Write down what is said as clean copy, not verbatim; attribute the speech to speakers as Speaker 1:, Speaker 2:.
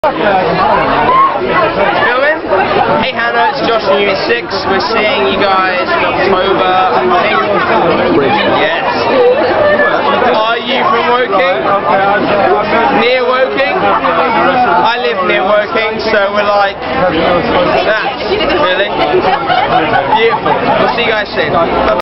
Speaker 1: Filming? Hey Hannah, it's Josh from Unit 6. We're seeing you guys in October, I think. Yes. Are you from Woking? Near Woking? I live near Woking, so we're like that, really. Beautiful. We'll see you guys soon.